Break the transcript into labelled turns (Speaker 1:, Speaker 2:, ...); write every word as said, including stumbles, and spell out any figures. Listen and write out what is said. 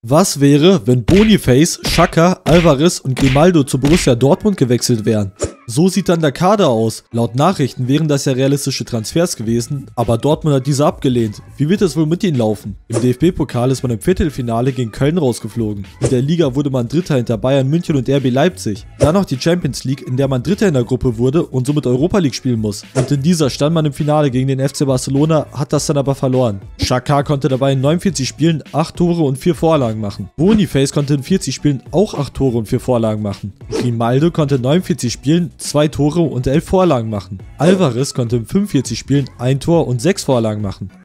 Speaker 1: Was wäre, wenn Boniface, Xhaka, Alvarez und Grimaldo zu Borussia Dortmund gewechselt wären? So sieht dann der Kader aus. Laut Nachrichten wären das ja realistische Transfers gewesen, aber Dortmund hat diese abgelehnt. Wie wird es wohl mit ihnen laufen? Im D F B-Pokal ist man im Viertelfinale gegen Köln rausgeflogen. In der Liga wurde man Dritter hinter Bayern München und R B Leipzig. Dann noch die Champions League, in der man Dritter in der Gruppe wurde und somit Europa League spielen muss. Und in dieser stand man im Finale gegen den F C Barcelona, hat das dann aber verloren. Xhaka konnte dabei in neunundvierzig Spielen acht Tore und vier Vorlagen machen. Boniface konnte in vierzig Spielen auch acht Tore und vier Vorlagen machen. Grimaldo konnte in neunundvierzig Spielen zwei Tore und elf Vorlagen machen. Alvarez konnte in fünfundvierzig Spielen ein Tor und sechs Vorlagen machen.